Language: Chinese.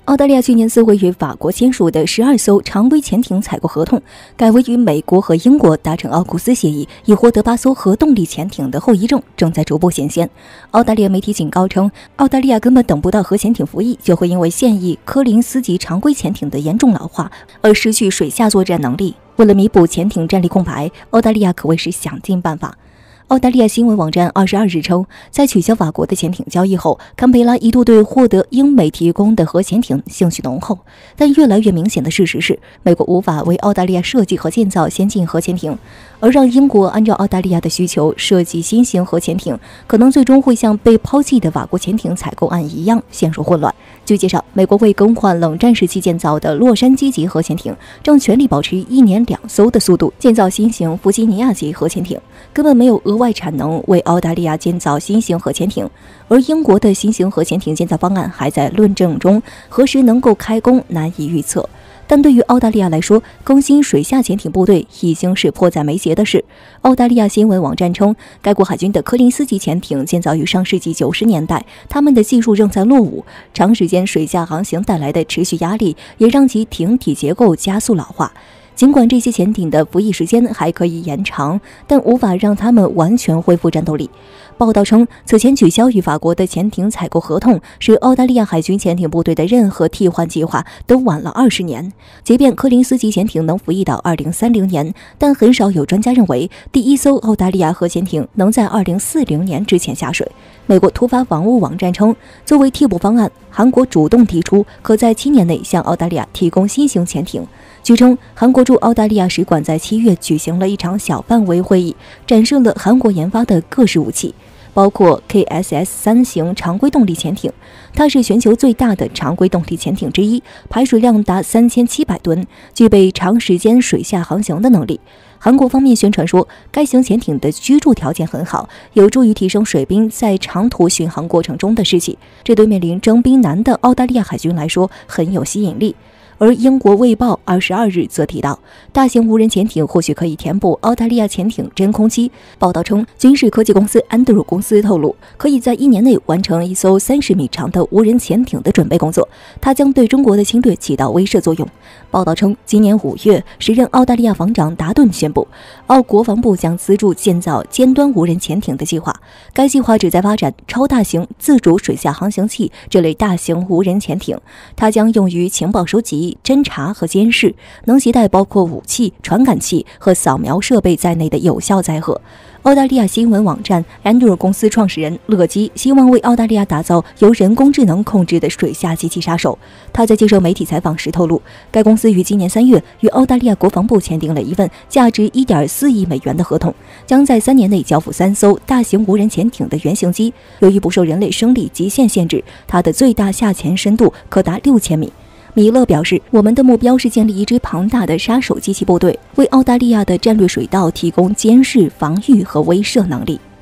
澳大利亚去年似乎与法国签署的12艘常规潜艇采购合同，改为与美国和英国达成奥古斯协议，以获得8艘核动力潜艇的后遗症正在逐步显现。澳大利亚媒体警告称，澳大利亚根本等不到核潜艇服役，就会因为现役柯林斯级常规潜艇的严重老化而失去水下作战能力。为了弥补潜艇战力空白，澳大利亚可谓是想尽办法。澳大利亚新闻网站22日称，在取消法国的潜艇交易后，堪培拉一度对获得英美提供的核潜艇兴趣浓厚。但越来越明显的事实是，美国无法为澳大利亚设计和建造先进核潜艇，而让英国按照澳大利亚的需求设计新型核潜艇，可能最终会像被抛弃的法国潜艇采购案一样陷入混乱。据介绍，美国为更换冷战时期建造的洛杉矶级核潜艇，正全力保持1年2艘的速度建造新型弗吉尼亚级核潜艇，根本没有额外产能为澳大利亚建造新型核潜艇。而英国的新型核潜艇建造方案还在论证中，何时能够开工难以预测。但对于澳大利亚来说，更新水下潜艇部队已经是迫在眉睫的事。澳大利亚新闻网站称，该国海军的柯林斯级潜艇建造于上世纪90年代，他们的技术仍在落伍，长时间水下航行带来的持续压力也让其艇体结构加速老化。尽管这些潜艇的服役时间还可以延长，但无法让他们完全恢复战斗力。报道称，此前取消与法国的潜艇采购合同，使澳大利亚海军潜艇部队的任何替换计划都晚了20年。即便柯林斯级潜艇能服役到2030年，但很少有专家认为第1艘澳大利亚核潜艇能在2040年之前下水。美国突发防务网站称，作为替补方案，韩国主动提出可在7年内向澳大利亚提供新型潜艇。据称，韩国驻澳大利亚使馆在7月举行了一场小范围会议，展示了韩国研发的各式武器，包括 KSS-3 型常规动力潜艇，它是全球最大的常规动力潜艇之一，排水量达3700吨，具备长时间水下航行的能力。韩国方面宣传说，该型潜艇的居住条件很好，有助于提升水兵在长途巡航过程中的士气，这对面临征兵难的澳大利亚海军来说很有吸引力。而英国《卫报》22日则提到，大型无人潜艇或许可以填补澳大利亚潜艇真空期。报道称，军事科技公司安德鲁公司透露，可以在1年内完成1艘30米长的无人潜艇的准备工作，它将对中国的侵略起到威慑作用。报道称，今年5月，时任澳大利亚防长达顿宣布，澳国防部将资助建造尖端无人潜艇的计划。该计划旨在发展超大型自主水下航行器这类大型无人潜艇，它将用于情报收集、侦察和监视，能携带包括武器、传感器和扫描设备在内的有效载荷。澳大利亚新闻网站 Andrew 公司创始人勒基希望为澳大利亚打造由人工智能控制的水下机器杀手。他在接受媒体采访时透露，该公司于今年3月与澳大利亚国防部签订了一份价值1.4亿美元的合同，将在3年内交付3艘大型无人潜艇的原型机。由于不受人类生理极限限制，它的最大下潜深度可达6000米。米勒表示，我们的目标是建立一支庞大的杀手机器部队，为澳大利亚的战略水道提供监视、防御和威慑能力。